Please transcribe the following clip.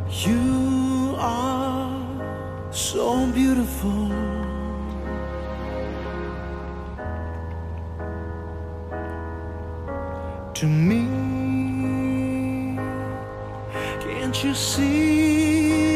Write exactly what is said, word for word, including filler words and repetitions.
You are so beautiful. To me, can't you see?